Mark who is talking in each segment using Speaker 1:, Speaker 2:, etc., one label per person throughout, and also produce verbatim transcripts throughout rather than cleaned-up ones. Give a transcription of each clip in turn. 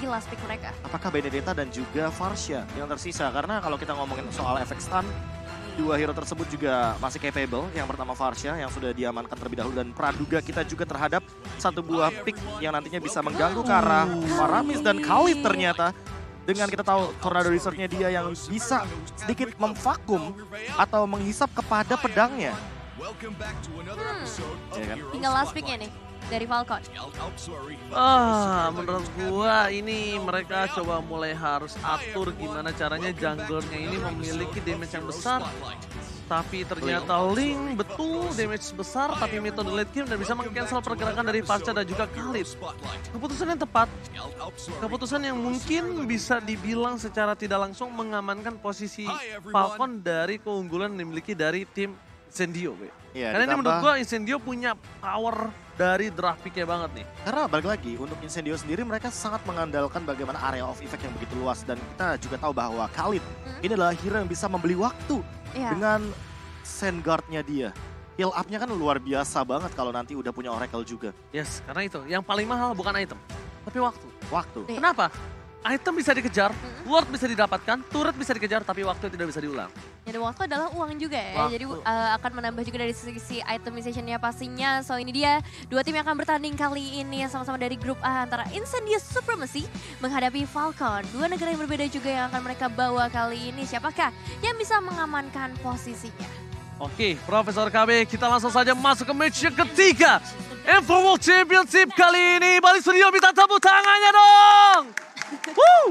Speaker 1: strategi last pick mereka.
Speaker 2: Apakah Benedetta dan juga Varsha yang tersisa? Karena kalau kita ngomongin soal efek stun, dua hero tersebut juga masih capable. Yang pertama Varsha yang sudah diamankan terlebih dahulu, dan praduga kita juga terhadap satu buah pick yang nantinya bisa mengganggu ke arah Faramis dan Khalid ternyata. Dengan kita tahu Tornado Research-nya dia yang bisa sedikit memvakum atau menghisap kepada pedangnya.
Speaker 1: Hmm.
Speaker 2: Ya kan?
Speaker 1: Tinggal last pick-nya nih dari Falcon.
Speaker 3: Ah, menurut gua ini mereka coba mulai harus atur gimana caranya junglernya ini memiliki damage yang besar. Tapi ternyata Ling betul damage besar, tapi metode late game dan bisa meng-cancel pergerakan dari Varsha dan juga Khalid. Keputusan yang tepat, keputusan yang mungkin bisa dibilang secara tidak langsung mengamankan posisi Falcon dari keunggulan yang dimiliki dari tim Incendio.
Speaker 2: Ya,
Speaker 3: karena ini
Speaker 2: ditambah,
Speaker 3: menurut gua Incendio punya power dari draft pick-nya banget nih.
Speaker 2: karena balik lagi untuk Incendio sendiri mereka sangat mengandalkan bagaimana area of effect yang begitu luas. Dan kita juga tahu bahwa Khalid
Speaker 1: Hmm?
Speaker 2: ini adalah hero yang bisa membeli waktu
Speaker 1: Iya.
Speaker 2: dengan Sandguard-nya dia. Heal up-nya kan luar biasa banget kalau nanti udah punya Oracle juga.
Speaker 3: Yes, karena itu yang paling mahal bukan item, tapi waktu.
Speaker 2: Waktu.
Speaker 1: Iya.
Speaker 3: Kenapa? Item bisa dikejar,
Speaker 1: Mm-mm.
Speaker 3: ward bisa didapatkan, turret bisa dikejar, tapi waktu tidak bisa diulang.
Speaker 1: Jadi waktu adalah uang juga ya,
Speaker 3: Waktu.
Speaker 1: jadi uh, akan menambah juga dari sisi itemization-nya pastinya. So ini dia dua tim yang akan bertanding kali ini sama-sama dari grup A antara Incendio Supremacy menghadapi Falcon. Dua negara yang berbeda juga yang akan mereka bawa kali ini. Siapakah yang bisa mengamankan posisinya?
Speaker 3: Oke, Profesor K B, kita langsung saja masuk ke match yang ketiga. Info World Championship kali ini, balik studio minta tepuk tangannya dong! Woo!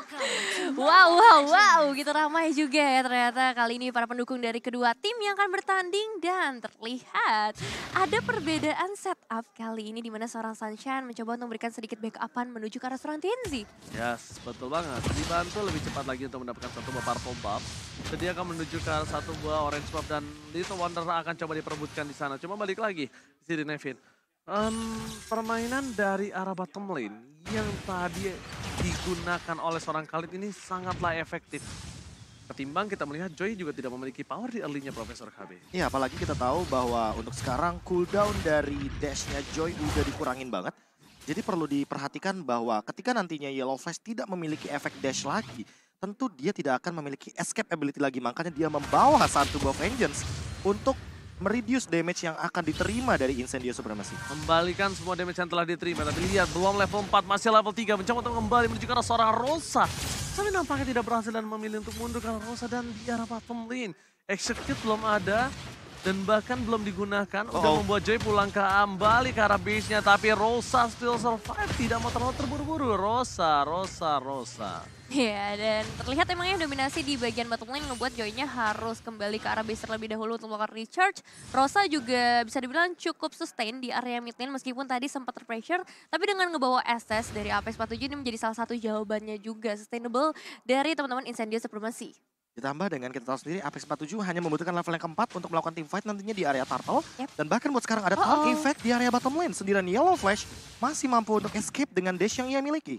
Speaker 1: Wow, wow, wow, gitu ramai juga ya ternyata kali ini para pendukung dari kedua tim yang akan bertanding. Dan terlihat ada perbedaan setup kali ini di mana seorang Sunshine mencoba untuk memberikan sedikit backupan menuju ke arah seorang T N Z.
Speaker 3: Yes, betul banget. Dibantu lebih cepat lagi untuk mendapatkan satu buah purple buff. Jadi akan menuju ke arah satu buah orange buff dan Little Wonder akan coba diperebutkan di sana. Cuma balik lagi di sini Nevin. Um, permainan dari arah bottom lane yang tadi digunakan oleh seorang Khalid ini sangatlah efektif. Ketimbang kita melihat Joy juga tidak memiliki power di early-nya Profesor K B.
Speaker 2: Iya, apalagi kita tahu bahwa untuk sekarang cooldown dari dash-nya Joy udah dikurangin banget. Jadi perlu diperhatikan bahwa ketika nantinya Yellow Flash tidak memiliki efek dash lagi, tentu dia tidak akan memiliki escape ability lagi. Makanya dia membawa satu buff Vengeance untuk mereduce damage yang akan diterima dari Incendio Supremacy.
Speaker 3: Membalikan semua damage yang telah diterima. Tapi lihat belum level empat, masih level tiga. Mencoba untuk kembali menuju ke arah seorang Rosa. Tapi nampaknya tidak berhasil dan memilih untuk mundur ke arah Rosa dan di arah bottom lane. Execute belum ada. Dan bahkan belum digunakan
Speaker 2: Oh,
Speaker 3: untuk
Speaker 2: oh.
Speaker 3: membuat Joy pulang ke kembali ke arah base-nya. Tapi Rosa still survive. Tidak mau terlalu terburu-buru. Rosa, Rosa, Rosa.
Speaker 1: Ya, dan terlihat emangnya dominasi di bagian bottom lane ngebuat Joy-nya harus kembali ke arah base terlebih dahulu untuk melakukan recharge. Rosa juga bisa dibilang cukup sustain di area mid lane meskipun tadi sempat terpressure. Tapi dengan ngebawa S S dari Apex empat tujuh ini menjadi salah satu jawabannya juga sustainable dari teman-teman Incendio Supremacy.
Speaker 2: Ditambah dengan kita tahu sendiri Apex empat tujuh hanya membutuhkan level yang keempat untuk melakukan team fight nantinya di area turtle.
Speaker 1: Yep.
Speaker 2: Dan bahkan buat sekarang ada
Speaker 1: Oh,
Speaker 2: Talk
Speaker 1: oh.
Speaker 2: Effect di area bottom lane. Sendirian Yellow Flash masih mampu untuk escape dengan dash yang ia miliki.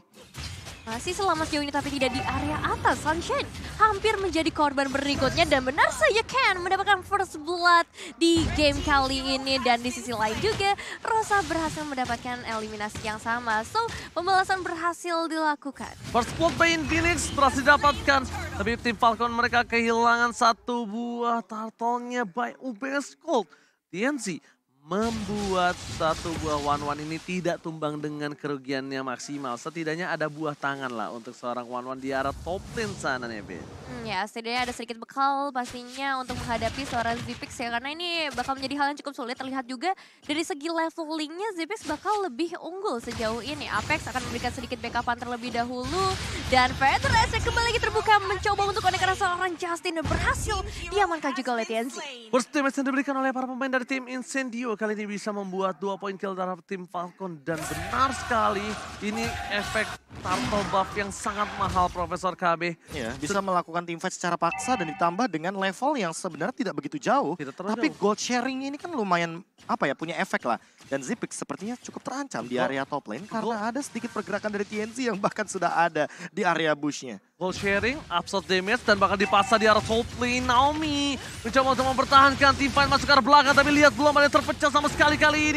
Speaker 1: Masih selama sejauh ini tapi tidak di area atas. Sunshine hampir menjadi korban berikutnya dan benar saja Ken mendapatkan first blood di game kali ini. Dan di sisi lain juga Rosa berhasil mendapatkan eliminasi yang sama. So pembalasan berhasil dilakukan.
Speaker 3: First blood by Infinix berhasil didapatkan. Tapi tim Falcon mereka kehilangan satu buah turtle-nya by U B S Gold. T N Z membuat satu buah one-one ini tidak tumbang dengan kerugiannya maksimal. Setidaknya ada buah tangan lah untuk seorang one-one di arah top lane sana Nevin.
Speaker 1: Hmm, ya setidaknya ada sedikit bekal pastinya untuk menghadapi seorang Zipix ya. Karena ini bakal menjadi hal yang cukup sulit. Terlihat juga dari segi levelingnya Zipix bakal lebih unggul sejauh ini. Apex akan memberikan sedikit backupan terlebih dahulu. Dan Feathers yang kembali lagi terbuka mencoba untuk connect ke seorang Justin dan berhasil diamankan juga oleh T N Z.
Speaker 3: Burst damage yang diberikan oleh para pemain dari tim Incendio kali ini bisa membuat dua poin kill terhadap tim Falcon. Dan benar sekali ini efek turtle buff yang sangat mahal Profesor K B.
Speaker 2: Ya, bisa melakukan team fight secara paksa dan ditambah dengan level yang sebenarnya tidak begitu jauh.
Speaker 3: Tidak terlalu
Speaker 2: Tapi
Speaker 3: jauh.
Speaker 2: gold sharing ini kan lumayan apa ya, punya efek lah. Dan Zipix sepertinya cukup terancam di area top lane karena ada sedikit pergerakan dari T N Z yang bahkan sudah ada di area bush-nya.
Speaker 3: Gold sharing, absorb damage, dan bakal dipasang di arah top lane. Naomi mencoba untuk mempertahankan tim fight masuk ke arah belakang, tapi lihat belum ada yang terpecah sama sekali kali ini.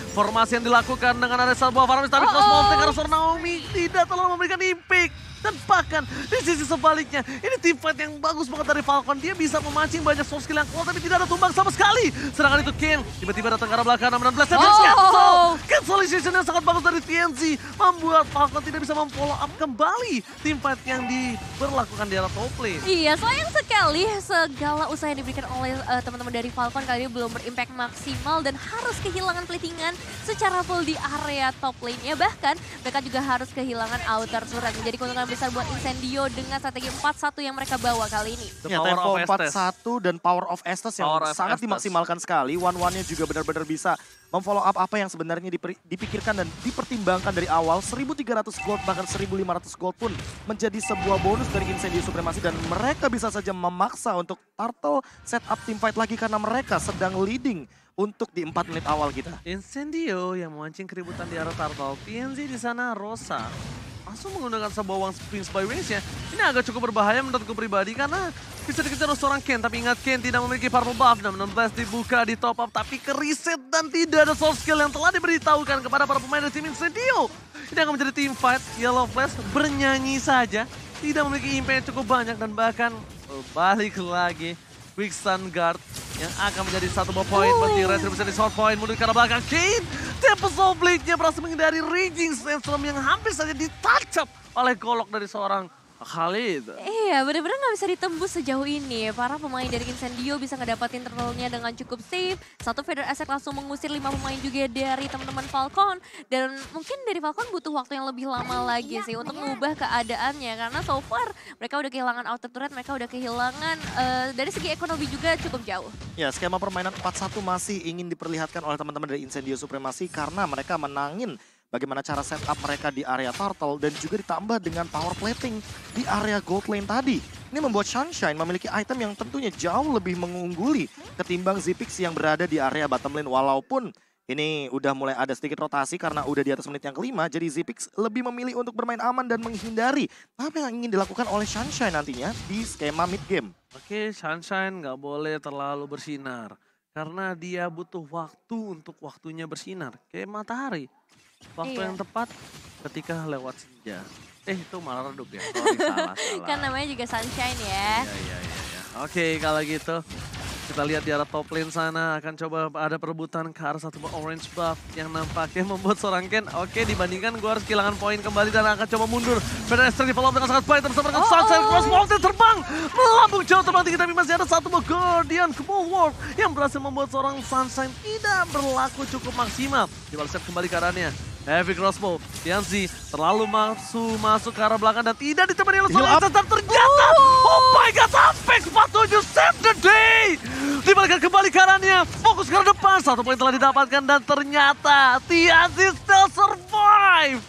Speaker 3: Formasi yang dilakukan dengan ada sebuah Faramis, tapi
Speaker 1: Oh,
Speaker 3: Cross Molten
Speaker 1: oh.
Speaker 3: karena seorang Naomi tidak terlalu memberikan impact. Dan bahkan di sisi sebaliknya, ini team fight yang bagus banget dari Falcon. Dia bisa memancing banyak soft skill yang kuat, tapi tidak ada tumbang sama sekali. Sedangkan itu Ken, tiba-tiba datang ke arah belakang, namun Blast
Speaker 1: Oh.
Speaker 3: cancel. Cancelization yang sangat bagus dari T N Z, membuat Falcon tidak bisa memfollow up kembali team fight yang diberlakukan di arah top lane.
Speaker 1: Iya, sayang sekali segala usaha yang diberikan oleh uh, teman-teman dari Falcon kali ini belum berimpact maksimal dan harus kehilangan platingan secara full di area top lane-nya. Bahkan mereka juga harus kehilangan outer turret. Menjadi keuntungan besar buat Incendio dengan strategi empat satu yang mereka bawa kali ini.
Speaker 3: The
Speaker 2: Ya,
Speaker 3: power
Speaker 2: tempo
Speaker 3: of
Speaker 2: empat
Speaker 3: Estes.
Speaker 2: satu dan Power of Estes yang
Speaker 3: Power of
Speaker 2: sangat
Speaker 3: Estes.
Speaker 2: dimaksimalkan sekali. One-one-nya juga benar-benar bisa memfollow up apa yang sebenarnya diper- dipikirkan dan dipertimbangkan dari awal. seribu tiga ratus gold bahkan seribu lima ratus gold pun menjadi sebuah bonus dari Incendio Supremacy. Dan mereka bisa saja memaksa untuk Turtle setup team fight lagi karena mereka sedang leading untuk di empat menit awal kita.
Speaker 3: Incendio yang memancing keributan di arah Turtle. T N Z di sana Rosa langsung menggunakan sebuah One Spins by Wings-nya. Ini agak cukup berbahaya menurutku pribadi karena bisa dikejar oleh seorang Ken. Tapi ingat Ken tidak memiliki purple buff. Dan enam belas dibuka di top up tapi kereset dan tidak ada soft skill yang telah diberitahukan kepada para pemain dari tim Incendio. Ini akan menjadi team fight. Yellow Flash bernyanyi saja. Tidak memiliki impact yang cukup banyak dan bahkan oh, balik lagi. Quick Stun Guard yang akan menjadi satu buah poin. Berarti Retribution di short point mundur ke arah belakang. Kane, Tempest of Blade-nya berhasil menghindari Raging Sandstorm yang hampir saja ditacap oleh golok dari seorang Khalid.
Speaker 1: Iya, benar-benar nggak bisa ditembus sejauh ini. Para pemain dari Incendio bisa ngedapatin turtle-nya dengan cukup safe. Satu Feather Asset langsung mengusir lima pemain juga dari teman-teman Falcon. Dan mungkin dari Falcon butuh waktu yang lebih lama lagi sih untuk mengubah keadaannya. Karena so far mereka udah kehilangan outer turret, mereka udah kehilangan uh, dari segi ekonomi juga cukup jauh.
Speaker 2: Ya, skema permainan empat satu masih ingin diperlihatkan oleh teman-teman dari Incendio Supremacy karena mereka menangin bagaimana cara setup mereka di area Turtle dan juga ditambah dengan power plating di area gold lane tadi. Ini membuat Sunshine memiliki item yang tentunya jauh lebih mengungguli ketimbang Zipix yang berada di area bottom lane. Walaupun ini udah mulai ada sedikit rotasi karena udah di atas menit yang kelima, jadi Zipix lebih memilih untuk bermain aman dan menghindari apa yang ingin dilakukan oleh Sunshine nantinya di skema mid game.
Speaker 3: Oke, Sunshine nggak boleh terlalu bersinar. Karena dia butuh waktu untuk waktunya bersinar. Kayak matahari. Waktu
Speaker 1: Iya.
Speaker 3: yang tepat ketika lewat senja. Eh itu malah redup ya, sorry salah, salah.
Speaker 1: Kan namanya juga Sunshine ya.
Speaker 3: Iya, iya, iya. Ya. Oke kalau gitu kita lihat di arah top lane sana akan coba ada perebutan ke arah satu orange buff yang nampaknya membuat seorang Ken. Oke dibandingkan gue harus kehilangan poin kembali dan akan coba mundur. Feather Asset di follow up dengan sangat baik bersama dengan
Speaker 1: Oh,
Speaker 3: Sunshine.
Speaker 1: oh.
Speaker 3: Cross Mountain terbang melambung jauh terbang tinggi tapi masih ada satu Guardian ke Bulwark yang berhasil membuat seorang Sunshine tidak berlaku cukup maksimal. Dibalaskan kembali keadaannya. Heavy crossbow, Tianzi terlalu masuk masuk ke arah belakang dan tidak ditemani oleh seorang Estes dan ternyata oh my god Apex empat tujuh save the day. Dibalikan kembali karannya, fokus ke arah depan, satu poin telah didapatkan dan ternyata Tianzi still survive.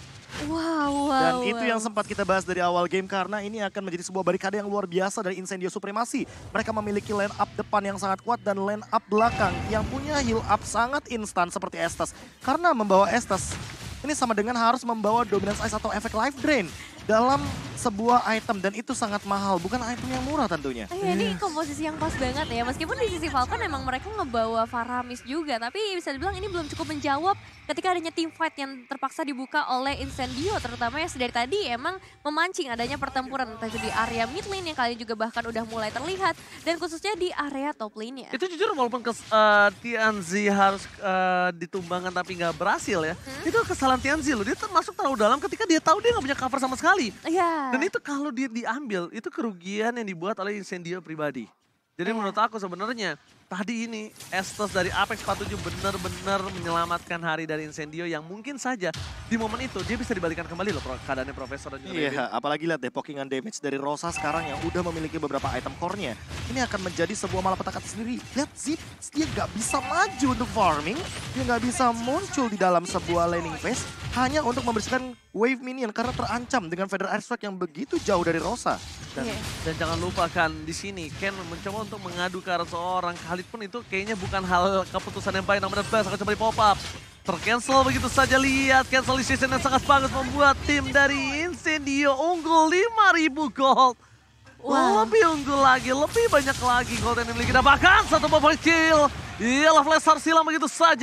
Speaker 1: Wow, wow,
Speaker 2: Dan itu
Speaker 1: wow.
Speaker 2: yang sempat kita bahas dari awal game karena ini akan menjadi sebuah barikade yang luar biasa dari Incendio Supremacy. Mereka memiliki line up depan yang sangat kuat dan line up belakang yang punya heal up sangat instan seperti Estes. Karena membawa Estes ini sama dengan harus membawa Dominance Ice atau efek Life Drain dalam sebuah item dan itu sangat mahal, bukan item yang murah tentunya.
Speaker 1: Oh iya, ini komposisi yang pas banget ya. Meskipun di sisi Falcon emang mereka ngebawa Faramis juga, tapi bisa dibilang ini belum cukup menjawab ketika adanya team fight yang terpaksa dibuka oleh Incendio, terutama yang dari tadi emang memancing adanya pertempuran entah itu di area mid lane yang kali juga bahkan udah mulai terlihat dan khususnya di area top lane-nya.
Speaker 3: Itu jujur walaupun kes, uh, Tianzi harus uh, ditumbangkan tapi nggak berhasil ya.
Speaker 1: Hmm?
Speaker 3: Itu kesalahan Tianzi loh, dia masuk terlalu dalam ketika dia tahu dia nggak punya cover sama sekali.
Speaker 1: Iya.
Speaker 3: Dan itu kalau dia diambil, itu kerugian yang dibuat oleh Incendio pribadi. Jadi
Speaker 1: Iya.
Speaker 3: menurut aku sebenarnya tadi ini Estes dari Apex empat tujuh benar-benar menyelamatkan hari dari Incendio yang mungkin saja di momen itu dia bisa dibalikan kembali loh keadaannya Profesor dan juga Raven.
Speaker 2: Iya, apalagi lihat deh pokingan damage dari Rosa sekarang yang udah memiliki beberapa item core-nya. Ini akan menjadi sebuah malapetaka sendiri. Lihat Zip, dia nggak bisa maju untuk farming. Dia nggak bisa muncul di dalam sebuah laning phase hanya untuk membersihkan wave minion karena terancam dengan Feather Airstrike yang begitu jauh dari Rosa. Dan
Speaker 1: Iya.
Speaker 3: Dan jangan lupakan di sini Ken mencoba untuk mengadu ke arah seorang Khalid pun itu kayaknya bukan hal keputusan yang baik. Namun Blast akan coba di pop up. Tercancel begitu saja, lihat cancellation yang sangat bagus membuat tim dari Incendio unggul lima ribu gold.
Speaker 1: Wow.
Speaker 3: Lebih unggul lagi, lebih banyak lagi gold yang dimiliki. Dan bahkan satu buah point kill. Iyalah Flash harus hilang begitu saja.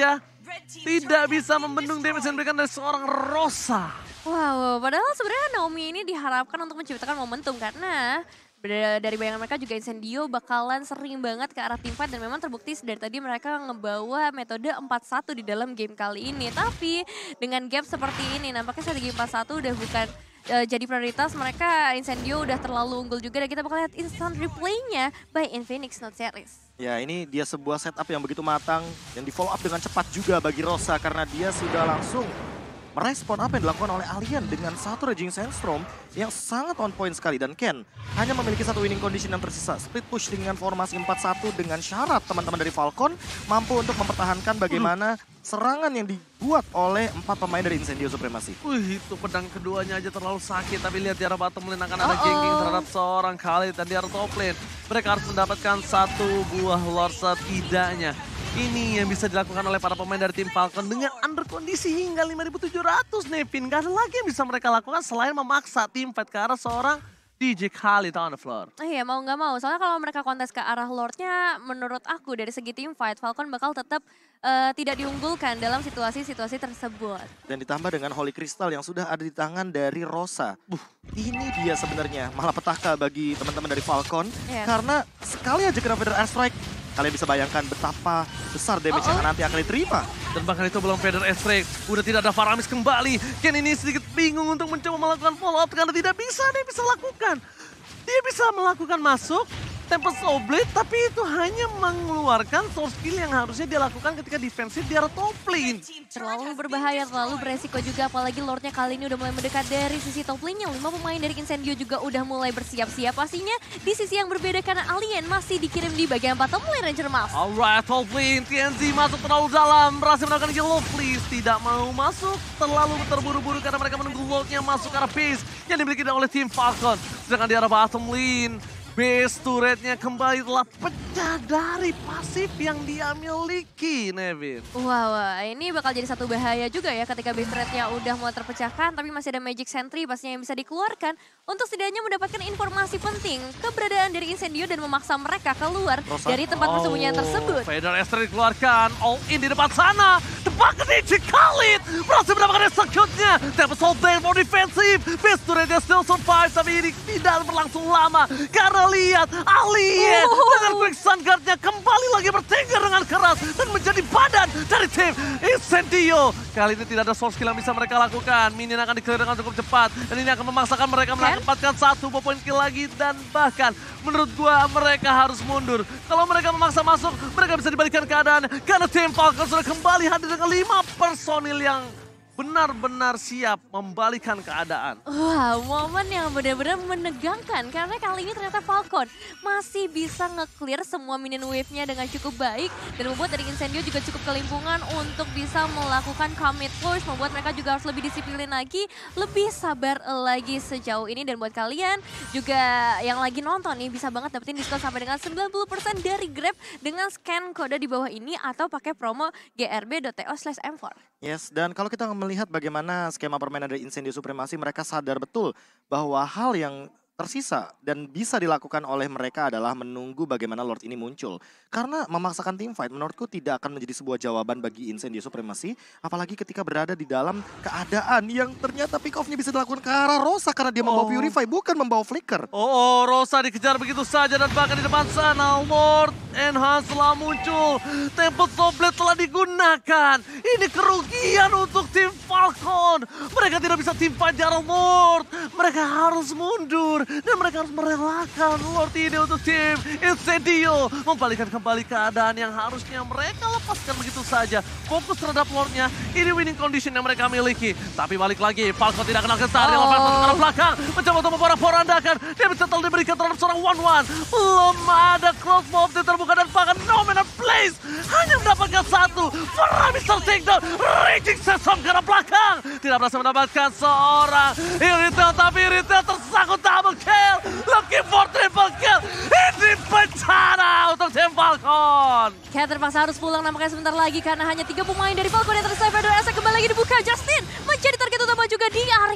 Speaker 3: tidak bisa membendung damage yang diberikan dari seorang Rosa.
Speaker 1: Wow, padahal sebenarnya Naomi ini diharapkan untuk menciptakan momentum karena dari bayangan mereka juga Incendio bakalan sering banget ke arah teamfight dan memang terbukti dari tadi mereka ngebawa metode empat satu di dalam game kali ini. Tapi dengan gap seperti ini nampaknya strategi empat satu udah bukan uh, jadi prioritas mereka. Incendio udah terlalu unggul juga dan kita bakal lihat instant replaynya by Infinix Note Series.
Speaker 2: Ya, ini dia sebuah setup yang begitu matang yang di follow up dengan cepat juga bagi Rosa karena dia sudah langsung merespon apa yang dilakukan oleh Alien dengan satu Raging Sandstorm yang sangat on point sekali. Dan Ken hanya memiliki satu winning condition yang tersisa. Split push dengan formasi empat satu dengan syarat teman-teman dari Falcon mampu untuk mempertahankan bagaimana serangan yang dibuat oleh empat pemain dari Incendio Supremacy.
Speaker 3: Wih, itu pedang keduanya aja terlalu sakit. Tapi lihat di arah bottom lane akan ada
Speaker 1: Uh-oh.
Speaker 3: gengking terhadap seorang Khalid. Dan di arah top lane mereka harus mendapatkan satu buah Lord setidaknya. Ini yang bisa dilakukan oleh para pemain dari tim Falcon dengan under kondisi hingga lima ribu tujuh ratus, Nevin. Gak ada lagi yang bisa mereka lakukan selain memaksa tim fight ke arah seorang D J Khalid on the floor.
Speaker 1: Iya, mau nggak mau. Soalnya kalau mereka kontes ke arah Lordnya, menurut aku dari segi tim fight, Falcon bakal tetap uh, tidak diunggulkan dalam situasi-situasi tersebut.
Speaker 2: Dan ditambah dengan Holy Crystal yang sudah ada di tangan dari Rosa. Buh, ini dia sebenarnya malapetaka bagi teman-teman dari Falcon.
Speaker 1: Yeah.
Speaker 2: Karena sekali aja kena Feather Airstrike, kalian bisa bayangkan betapa besar damage
Speaker 1: Oh, oh.
Speaker 2: yang nanti akan diterima.
Speaker 3: Dan bahkan itu belum Feather Airstrike, udah tidak ada Faramis kembali. Ken ini sedikit bingung untuk mencoba melakukan follow up karena tidak bisa, dia bisa lakukan. Dia bisa melakukan masuk, Tempest Oblate, tapi itu hanya mengeluarkan source skill yang harusnya dia lakukan ketika defensif di arah top lane.
Speaker 1: Terlalu berbahaya, terlalu beresiko juga, apalagi Lordnya kali ini udah mulai mendekat dari sisi top lane-nya. Lima pemain dari Incendio juga udah mulai bersiap-siap pastinya di sisi yang berbeda karena Alien masih dikirim di bagian bottom lane Ranger Mas.
Speaker 3: Alright, top lane, T N Z masuk terlalu dalam, berhasil melakukan yellow please, tidak mau masuk, terlalu terburu-buru karena mereka menunggu Lordnya masuk ke arah base yang dimiliki oleh tim Falcon. Sedangkan di arah bottom lane, base turretnya kembali telah pecah dari pasif yang dia miliki, Nevin.
Speaker 1: Wah, wah, ini bakal jadi satu bahaya juga ya ketika base turretnya udah mulai terpecahkan, tapi masih ada Magic Sentry pastinya yang bisa dikeluarkan untuk setidaknya mendapatkan informasi penting keberadaan dari Incendio dan memaksa mereka keluar
Speaker 2: Rosa.
Speaker 1: dari tempat persembunyian tersebut.
Speaker 3: Feather Airstrike dikeluarkan, all in di depan sana, tebak ke D J Khalid, berhasil mendapatkan execute-nya, Tempest Oblate for defensive, base turretnya still survive, tapi ini tidak berlangsung lama karena lihat Alien
Speaker 1: Oh.
Speaker 3: dengan quick sun guard-nya kembali lagi bertengger dengan keras dan menjadi badan dari tim Incendio. Kali ini tidak ada source skill yang bisa mereka lakukan. Minion akan di-clear dengan cukup cepat dan ini akan memaksakan mereka mendapatkan satu poin kill lagi dan bahkan menurut gua mereka harus mundur. Kalau mereka memaksa masuk, mereka bisa dibalikan keadaan karena tim Falcon sudah kembali hadir dengan lima personil yang benar-benar siap membalikan keadaan.
Speaker 1: Wah, momen yang benar-benar menegangkan karena kali ini ternyata Falcon masih bisa nge-clear semua minion wave-nya dengan cukup baik dan membuat dari Incendio juga cukup kelimpungan untuk bisa melakukan commit push, membuat mereka juga harus lebih disiplin lagi, lebih sabar lagi sejauh ini. Dan buat kalian juga yang lagi nonton nih bisa banget dapetin diskon sampai dengan sembilan puluh persen dari Grab dengan scan kode di bawah ini atau pakai promo g r b dot t o slash m four.
Speaker 2: Yes, dan kalau kita melihat bagaimana skema permainan dari Incendio Supremacy, mereka sadar betul bahwa hal yang tersisa dan bisa dilakukan oleh mereka adalah menunggu bagaimana Lord ini muncul. Karena memaksakan team fight menurutku tidak akan menjadi sebuah jawaban bagi Incendio Supremacy, apalagi ketika berada di dalam keadaan yang ternyata pick off-nya bisa dilakukan ke arah Rosa karena dia membawa
Speaker 3: Oh.
Speaker 2: Purify, bukan membawa Flicker.
Speaker 3: Oh, oh, Rosa dikejar begitu saja dan bahkan di depan sana Lord Enhance telah muncul. Tempest Oblate telah digunakan. Ini kerugian untuk tim Falcon. Mereka tidak bisa tim fight di arah Lord. Mereka harus mundur dan mereka harus merelakan Lord ini untuk tim Incendio. Membalikkan kembali keadaan yang harusnya mereka lepaskan begitu saja. Fokus terhadap Lordnya. Ini winning condition yang mereka miliki. Tapi balik lagi, Falcon tidak kenal kesal dengan Falcon ke arah belakang. Mencoba untuk memporak-porandakan. Dia mencetal diberikan terhadap seorang one one. Belum ada crossbow opti terbuka dan bahkan no man place. Hanya mendapatkan satu. Faramis tertakedown. Raging Sandstorm ke arah belakang. Tidak berhasil mendapatkan seorang Irritel, tapi Irritel tersangkut double kill. Looking for triple kill. Ini bencana untuk tim Falcon.
Speaker 1: Cat terpaksa harus pulang nampaknya sebentar lagi karena hanya tiga pemain dari Falcon yang tersurvive. Feather Airstrike kembali lagi dibuka. Justin menjadi target utama juga di area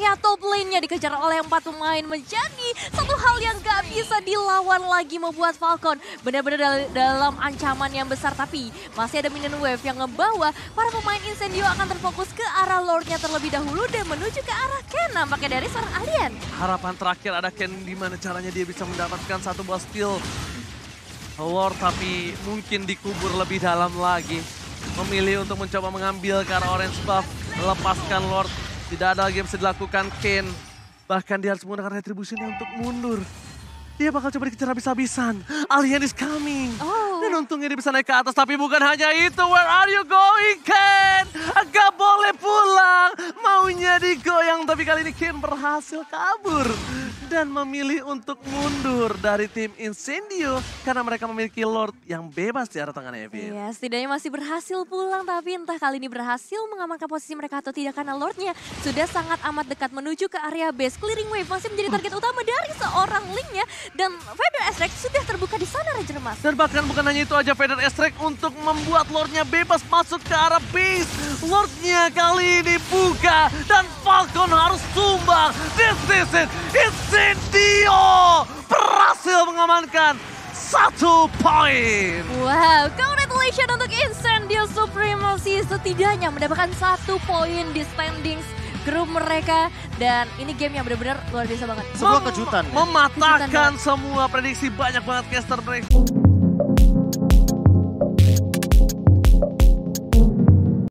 Speaker 1: area top lane-nya dikejar oleh empat pemain menjadi satu hal yang gak bisa dilawan lagi, membuat Falcon benar-benar dal dalam ancaman yang besar. Tapi masih ada minion wave yang ngebawa para pemain Incendio akan terfokus ke arah Lord-nya terlebih dahulu dan menuju ke arah Ken nampaknya dari seorang alien.
Speaker 3: Harapan terakhir ada Ken, di mana caranya dia bisa mendapatkan satu buah steal Lord, tapi mungkin dikubur lebih dalam lagi. Memilih untuk mencoba mengambil ke arah orange buff, melepaskan Lord. Tidak ada lagi yang bisa dilakukan Ken. Bahkan dia harus menggunakan retribution untuk mundur. Dia bakal coba dikejar habis-habisan. Alien is coming.
Speaker 1: Oh.
Speaker 3: Dan untungnya dia bisa naik ke atas, tapi bukan hanya itu. Where are you going, Ken? Gak boleh pulang. Maunya digoyang, tapi kali ini Ken berhasil kabur. Dan memilih untuk mundur dari tim Incendio karena mereka memiliki Lord yang bebas di arah tengah Evil.
Speaker 1: Iya, setidaknya masih berhasil pulang, tapi entah kali ini berhasil mengamankan posisi mereka atau tidak karena Lordnya sudah sangat amat dekat menuju ke area base. Clearing Wave masih menjadi target utama dari seorang Link-nya dan Vader Ezreal sudah terbuka di sana, Ranger Emas.
Speaker 3: Dan bahkan bukan hanya itu aja, Vader Ezreal untuk membuat Lordnya bebas masuk ke arah base. Lordnya kali ini buka dan Falcon harus tumbang. This is it, Incendio berhasil mengamankan satu poin.
Speaker 1: Wow, congratulations untuk Incendio Supremacy, setidaknya mendapatkan satu poin di standings grup mereka. Dan ini game yang benar-benar luar biasa banget.
Speaker 2: Sebuah kejutan.
Speaker 3: Mematahkan semua prediksi banyak banget caster mereka.